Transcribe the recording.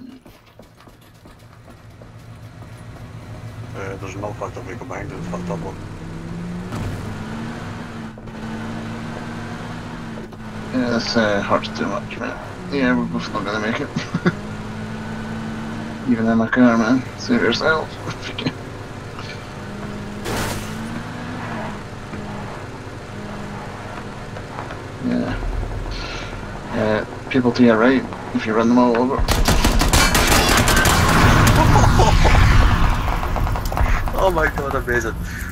There's no fact that we go behind it, it's fucked up one. Yeah, this hurts too much, man. Yeah, we're both not gonna make it. Even in my car, man. Save yourself. Yeah. People to your right, if you run them all over. Oh my god, amazing.